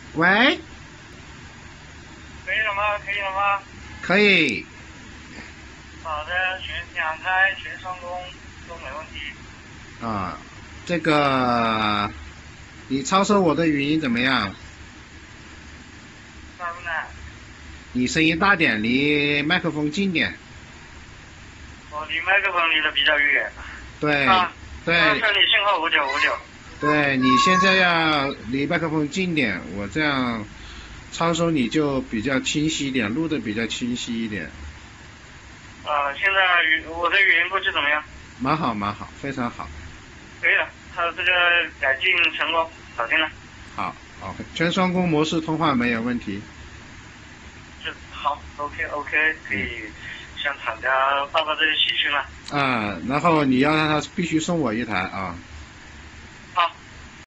喂， 可以了吗？可以了吗？ 可以。 好的，全两开全双工都没问题。 啊，这个你操作我的语音怎么样？ 大姑娘， 你声音大点，离麦克风近点。 我离麦克风离得比较远。 对，对。 这里信号5959。 对，你现在要离麦克风近点，我这样操作你就比较清晰一点，录的比较清晰一点。 现在我的语音布置怎么样？ 蛮好，蛮好，非常好。 可以了，它这个改进成功，搞定了。 好，全双工模式通话没有问题。 好 ，OK， 可以向厂家报告这些喜讯了。 然后你要让他必须送我一台啊。